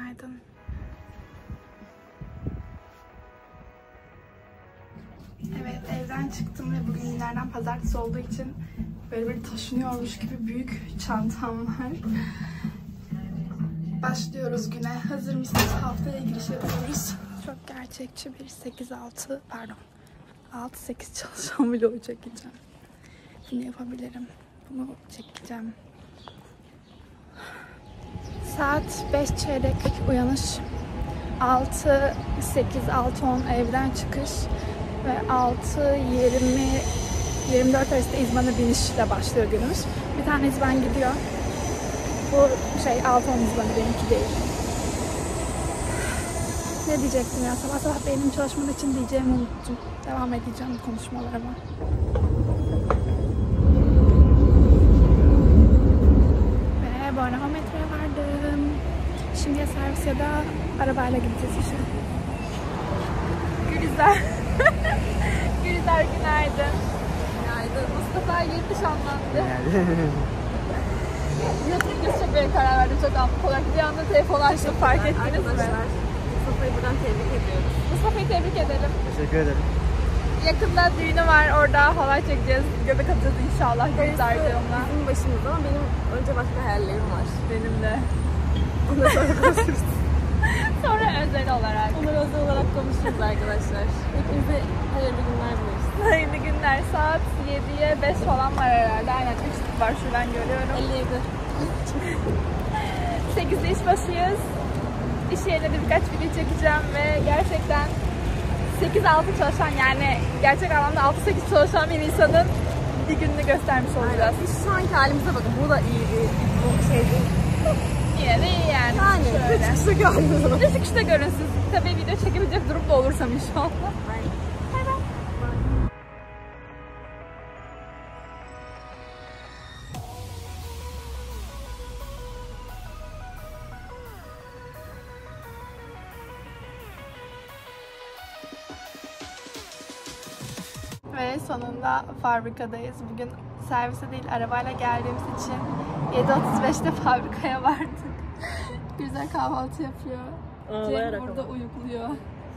Günaydın. Evet, evden çıktım ve bugün günlerden pazartesi olduğu için böyle bir taşınıyormuş gibi büyük çantam var. Başlıyoruz güne. Hazır mısınız? Haftaya giriş yapıyoruz. Çok gerçekçi bir 6-8 çalışan vlogu çekeceğim. Bunu yapabilirim. Bunu çekeceğim. Saat 5 çeyrek uyanış. 6-8, 6-10 evden çıkış. Ve 6-20-24 arasında İzban'a binişle başlıyor günümüz. Bir tane İzban gidiyor. Bu 6-10 İzban'ı, benimki değil. Ne diyecektim ya? Sabah sabah beynim çalışmadığı için diyeceğimi unuttum. Devam edeceğim konuşmalarıma. Ve Bornholm-Metro'ya vardım. Şimdi ya servis ya da arabayla gideceğiz işe. Gülizar. Gülizar günaydın. Günaydın. Mustafa yeni nişanlandı. YouTube videosu çekmeye karar verdim. Çok anlık olarak bir anda telefon açtım, fark ettiniz mi? Mustafa'yı buradan tebrik ediyoruz. Mustafa'yı tebrik edelim. Teşekkür ederim. Yakında düğünü var, orada halay çekeceğiz. Göbek atacağız inşallah. Gülizar onunla. Bizim başımızda ama benim önce başka hayallerim var. Benim de. Ondan sonra konuşuruz. Sonra özel olarak. Onları özel olarak konuşuruz arkadaşlar. Hepinize hayırlı günler dileriz. Hayırlı günler. Saat 7'ye 5 falan var herhalde. Aynen 3 var şuradan görüyorum. 57. 8'de iş başıyız. İş yerine de birkaç video çekeceğim ve gerçekten 8-6 çalışan, yani gerçek anlamda 6-8 çalışan bir insanın bir gününü göstermiş olacağız. Biz şu anki halimize bakın. Bu da iyi bir şey değil. Yine de iyi yani. Yani çıkışta görünsün. Çıkışta görünsün. Tabii video çekebilecek durumda olursam inşallah. Aynen. Ve sonunda fabrikadayız. Bugün servise değil arabayla geldiğimiz için 7.35'te fabrikaya vardık. Güzel kahvaltı yapıyor. Cem burada uyukluyor.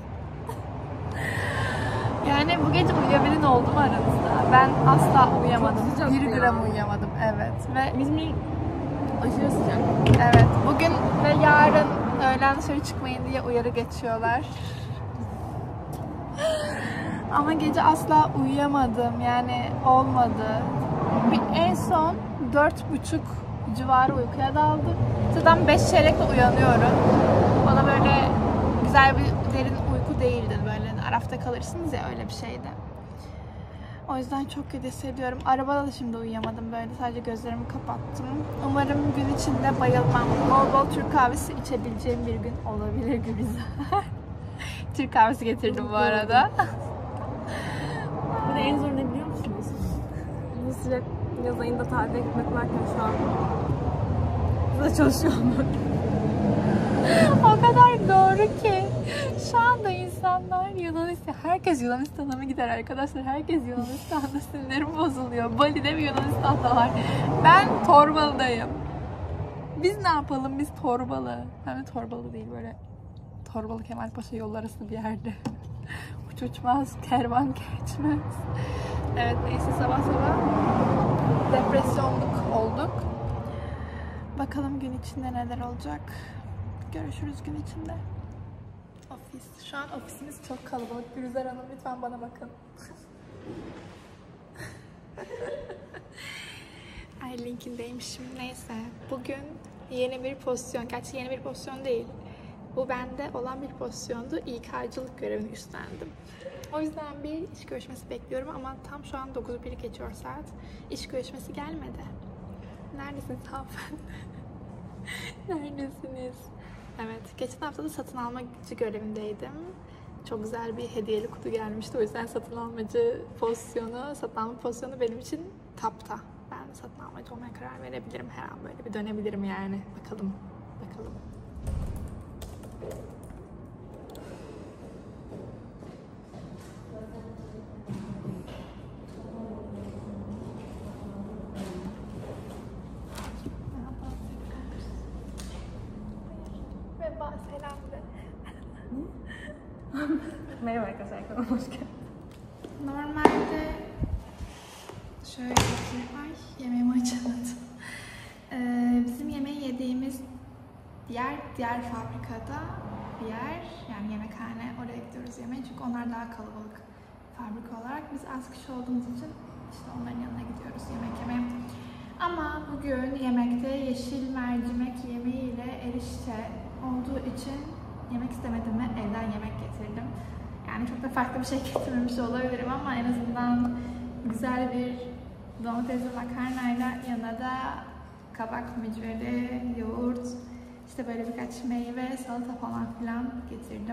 Yani bu gece uyuyabilen oldu mu aranızda? Ben asla uyuyamadım. 1 gram uyuyamadım. Evet. Ve İzmir aşırı sıcak. evet. Bugün ve yarın öğlen dışarı çıkmayın diye uyarı geçiyorlar. Ama gece asla uyuyamadım. Yani olmadı. En son 4.30 civarı uykuya daldım. Zaten 5 çeyrekle uyanıyorum. Bana böyle güzel bir derin uyku değildi. Böyle arafta kalırsınız ya, öyle bir şeydi. O yüzden çok kötü hissediyorum. Arabada da şimdi uyuyamadım. Böyle sadece gözlerimi kapattım. Umarım gün içinde bayılmam. Bol bol Türk kahvesi içebileceğim bir gün olabilir Gülizar. Türk kahvesi getirdim bu arada. Bir de en zor ne biliyor musunuz? Bu sıcak yaz ayında tatile gitmek varken şu an burada çalışıyor olmak. O kadar doğru ki. Şu anda insanlar herkes Yunanistan'a mı gider arkadaşlar? Herkes Yunanistan'da, sinirlerim bozuluyor. Bali'de mi Yunanistan'da var? Ben Torbalı'dayım. Biz ne yapalım? Biz Torbalı. Hem de Torbalı değil, böyle Torbalı Kemalpaşa yolları arası bir yerde. Uç uçmaz, kervan geçmez. Evet, neyse, sabah sabah depresyonluk olduk. Bakalım gün içinde neler olacak. Görüşürüz gün içinde. Ofis. Şu an ofisimiz çok kalabalık. Gülizar Hanım, lütfen bana bakın. Ay, linkindeymişim. Neyse. Bugün yeni bir pozisyon. Gerçi yeni bir pozisyon değil. Bu bende olan bir pozisyondu. İK'cılık görevini üstlendim. O yüzden bir iş görüşmesi bekliyorum ama tam şu an 9:01 geçiyor saat. İş görüşmesi gelmedi. Neredesiniz hanımefendi? Neredesiniz? Evet, geçen hafta da satın almacı görevindeydim. Çok güzel bir hediyeli kutu gelmişti. O yüzden satın alma pozisyonu benim için tapta. Ben satın almacı olmaya karar verebilirim her an, böyle bir dönebilirim yani. Bakalım. Ve Merhaba arkadaşlar, kanalıma hoş geldiniz. Normalde şöyle ki, yemeğimi açamadım. Bizim yemeği yediğimiz diğer fabrikada bir yer, yani yemekhane, oraya gidiyoruz yemeğe çünkü onlar daha kalabalık fabrika olarak. Biz az kişi olduğumuz için işte onların yanına gidiyoruz yemek yemeye. Ama bugün yemekte yeşil mercimek yemeğiyle erişte olduğu için yemek istemedim ve evden yemek getirdim. Yani çok da farklı bir şey getirmemiş olabilirim ama en azından güzel bir domatesli makarnayla yanına da kabak mücveri, yoğurt, işte böyle birkaç meyve, salata falan filan getirdim.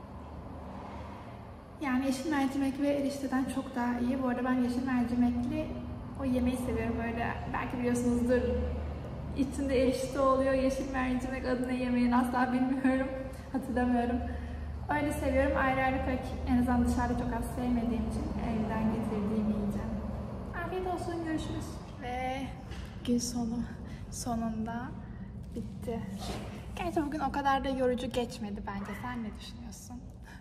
Yani yeşil mercimek ve erişteden çok daha iyi. Bu arada ben yeşil mercimekli o yemeği seviyorum böyle. Belki biliyorsunuzdur. İçinde erişte oluyor. Yeşil mercimek adını yemeğini asla bilmiyorum. Hatırlamıyorum. Öyle seviyorum. Ayrı ayrı pek en azından dışarıda çok az sevmediğim için evden getirdiğimi yiyeceğim. Afiyet olsun. Görüşürüz. Ve gün sonunda bitti. Gerçi bugün o kadar da yorucu geçmedi bence. Sen ne düşünüyorsun?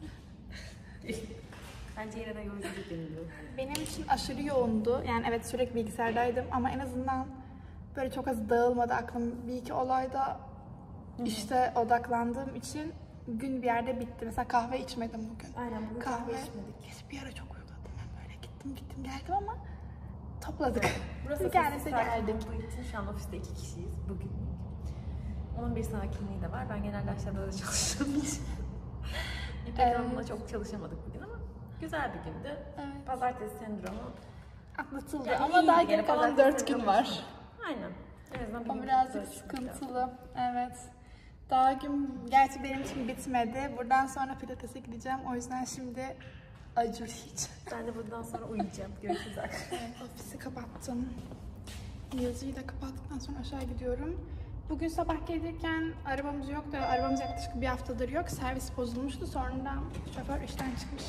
Bence yine de yorucu bir gündü. Benim için aşırı yoğundu. Yani evet sürekli bilgisayardaydım ama en azından böyle çok az dağılmadı aklım. Bir iki olayda işte odaklandığım için gün bir yerde bitti. Mesela kahve içmedim bugün. Aynen, bugün kahve içmedik. Kesin bir ara çok uyukladım. Ben böyle gittim geldim ama topladık. Burası bir kendisi geldik. olduğu için şu an ofiste 2 kişiyiz bugün. Onun bir sakinliği de var. Ben genelde aşağıda da çalıştığım için. İpek Hanım'la çok çalışamadık bugün ama güzel bir gündü. Evet. Pazartesi sendromu atlatıldı yani ama daha geri kalan 4 gün var. Aynen. En azından bir O gün birazcık sıkıntılı. Evet. Daha gün gerçi benim için bitmedi. Buradan sonra pilatese gideceğim. O yüzden şimdi acur hiç. Ben de bundan sonra uyuyacağım. Görüşürüz arkadaşlar. Evet, ofisi kapattım. Yazıyı da kapattıktan sonra aşağı gidiyorum. Bugün sabah gelirken arabamız yoktu. Arabamız yaklaşık bir haftadır yok. Servis bozulmuştu. Sonradan şoför işten çıkmış.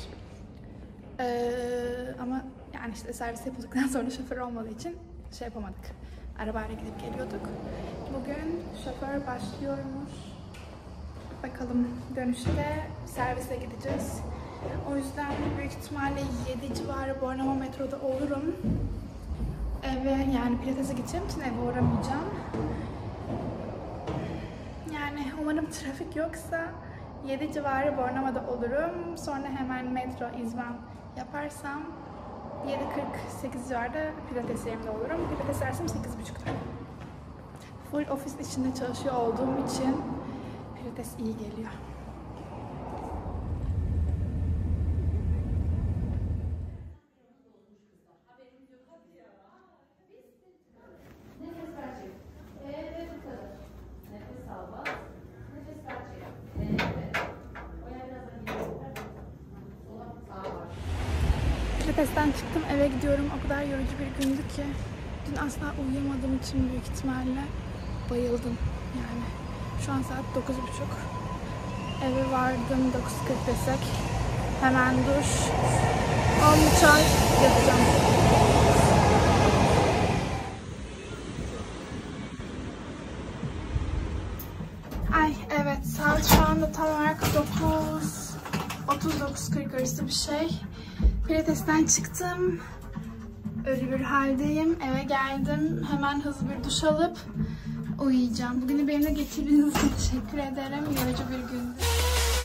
Ama yani işte servis yapıldıktan sonra şoför olmadığı için şey yapamadık. Arabayla gidip geliyorduk. Bugün şoför başlıyormuş. Bakalım dönüşte servise gideceğiz. O yüzden büyük ihtimalle 7 civarı Bornova metroda olurum. Eve yani pilatese gideceğim için eve uğramayacağım. Yani umarım trafik yoksa 7 civarı Bornova'da olurum. Sonra hemen metro İzban yaparsam 7:48 civarında pilates yerimde olurum. Pilates dersim 8:30'da. Full ofis içinde çalışıyor olduğum için pilates iyi geliyor. Pilatesten çıktım, eve gidiyorum. O kadar yorucu bir gündü ki. Dün asla uyuyamadığım için büyük ihtimalle bayıldım. Yani şu an saat 9:30. Eve vardım 9:40 desek. Hemen duş, 10 çay yapacağım. Ay evet, saat şu anda tam olarak 9:30-9:40 arası bir şey. Pilatesten çıktım. Ölü bir haldeyim. Eve geldim. Hemen hızlı bir duş alıp uyuyacağım. Bugünü benimle geçirdiğiniz için teşekkür ederim. Yorucu bir gündü.